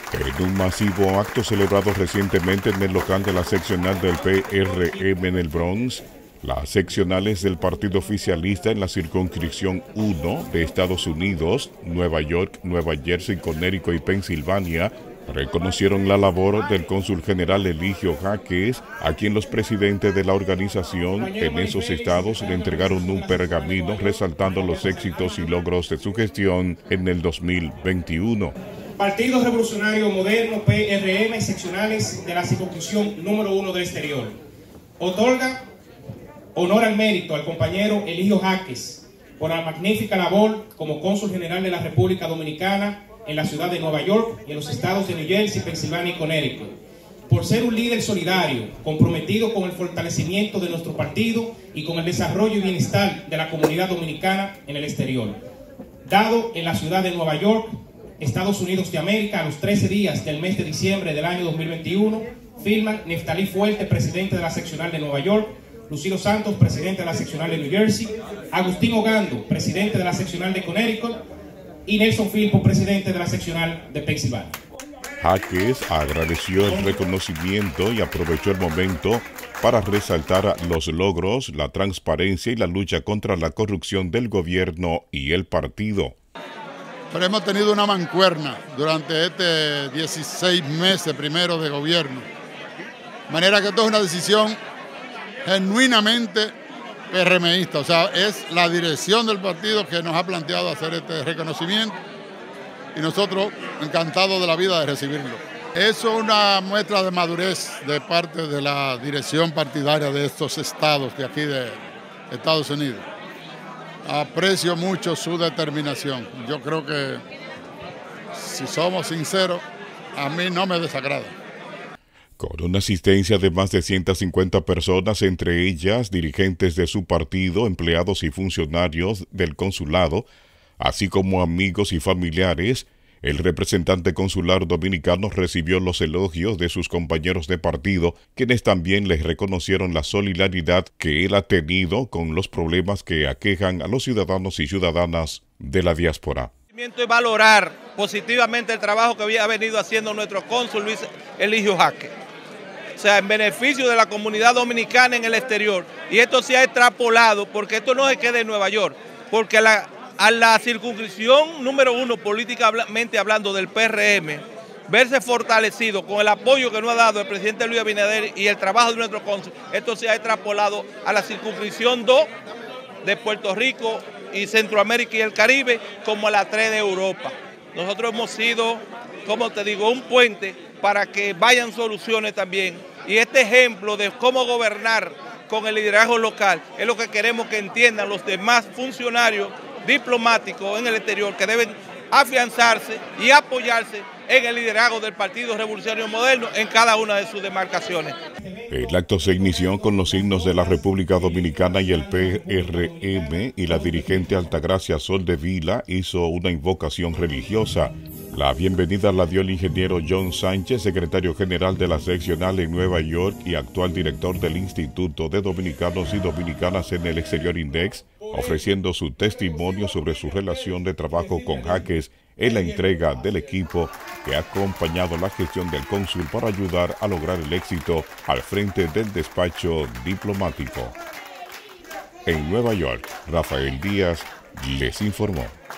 En un masivo acto celebrado recientemente en el local de la seccional del PRM en el Bronx, las seccionales del partido oficialista en la circunscripción 1 de Estados Unidos, Nueva York, Nueva Jersey, Connecticut y Pensilvania, reconocieron la labor del cónsul general Eligio Jaques, a quien los presidentes de la organización en esos estados le entregaron un pergamino resaltando los éxitos y logros de su gestión en el 2021. Partido Revolucionario Moderno, PRM, seccionales de la circunscripción número 1 del exterior. Otorga honor al mérito al compañero Eligio Jaques por la magnífica labor como cónsul general de la República Dominicana en la ciudad de Nueva York y en los estados de New Jersey, Pensilvania y Connecticut, por ser un líder solidario, comprometido con el fortalecimiento de nuestro partido y con el desarrollo y bienestar de la comunidad dominicana en el exterior. Dado en la ciudad de Nueva York, Estados Unidos de América, a los 13 días del mes de diciembre del año 2021, firman Neftalí Fuerte, presidente de la seccional de Nueva York, Lucilo Santos, presidente de la seccional de New Jersey, Agustín Ogando, presidente de la seccional de Connecticut, y Nelson Filpo, presidente de la seccional de Pensilvania. Jaques agradeció el reconocimiento y aprovechó el momento para resaltar los logros, la transparencia y la lucha contra la corrupción del gobierno y el partido. Pero hemos tenido una mancuerna durante este 16 meses primero de gobierno. De manera que esto es una decisión genuinamente PRMista, o sea, es la dirección del partido que nos ha planteado hacer este reconocimiento y nosotros encantados de la vida de recibirlo. Eso es una muestra de madurez de parte de la dirección partidaria de estos estados de aquí de Estados Unidos. Aprecio mucho su determinación. Yo creo que, si somos sinceros, a mí no me desagrada. Con una asistencia de más de 150 personas, entre ellas dirigentes de su partido, empleados y funcionarios del consulado, así como amigos y familiares, el representante consular dominicano recibió los elogios de sus compañeros de partido, quienes también les reconocieron la solidaridad que él ha tenido con los problemas que aquejan a los ciudadanos y ciudadanas de la diáspora. Y valorar positivamente el trabajo que había venido haciendo nuestro cónsul Luis Eligio Jaques. O sea, en beneficio de la comunidad dominicana en el exterior. Y esto se ha extrapolado, porque esto no se queda en Nueva York, porque a la circunscripción número 1, políticamente hablando del PRM, verse fortalecido con el apoyo que nos ha dado el presidente Luis Abinader y el trabajo de nuestro cónsul, esto se ha extrapolado a la circunscripción 2 de Puerto Rico y Centroamérica y el Caribe, como a la 3 de Europa. Nosotros hemos sido, como te digo, un puente para que vayan soluciones también. Y este ejemplo de cómo gobernar con el liderazgo local es lo que queremos que entiendan los demás funcionarios diplomáticos en el exterior, que deben afianzarse y apoyarse en el liderazgo del Partido Revolucionario Moderno en cada una de sus demarcaciones. El acto se inició con los himnos de la República Dominicana y el PRM, y la dirigente Altagracia Soldevila hizo una invocación religiosa. La bienvenida la dio el ingeniero John Sánchez, secretario general de la seccional en Nueva York y actual director del Instituto de Dominicanos y Dominicanas en el Exterior Index, ofreciendo su testimonio sobre su relación de trabajo con Jaques en la entrega del equipo que ha acompañado la gestión del cónsul para ayudar a lograr el éxito al frente del despacho diplomático. En Nueva York, Rafael Díaz les informó.